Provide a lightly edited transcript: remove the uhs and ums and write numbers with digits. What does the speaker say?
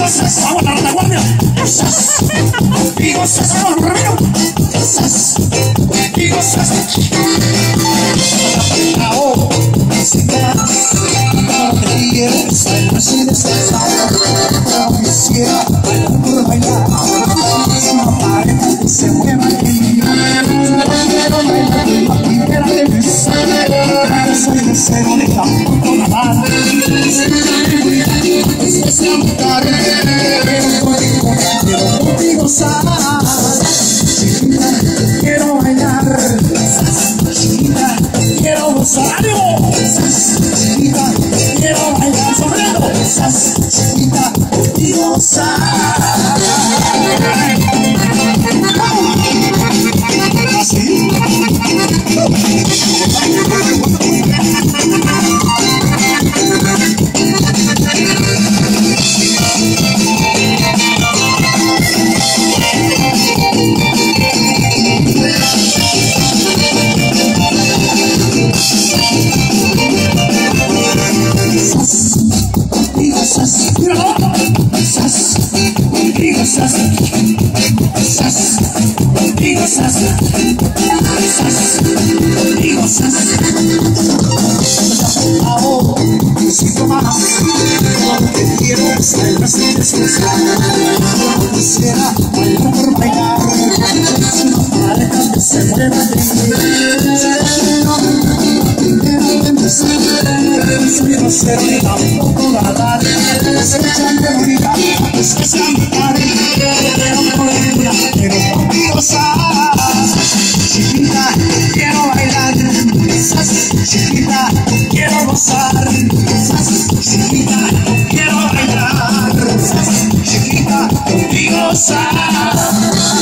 Vamos a la retaguardia. Contigo sas, Ramiro. Contigo sas. Ahora, sin más, no te quiero estar así descansado. No quisiera bailar por bailar. Es una pareja que se mueva en mí. No quiero bailar por la primera de besar. Soy deseo de tampoco lavar. Es que mi carne, quiero contigo gozar. Chiquita, quiero bailar. Chiquita, quiero gozar. ¡Ánimo! Chiquita, quiero bailar. ¡Sonriendo! Chiquita, contigo gozar. Así. Ahora necesito más, porque quiero estar así descansar. No quisiera bailar por bailar, es una pareja que se mueva de mí. Primero de empezar, soy grosero y tampoco ganar. Escúchame bonita, escúchame cari, quiero poder, quiero contigo gozar. Chiquita, quiero bailar. Chiquita, quiero gozar. Chiquita, quiero bailar. Chiquita, contigo gozar.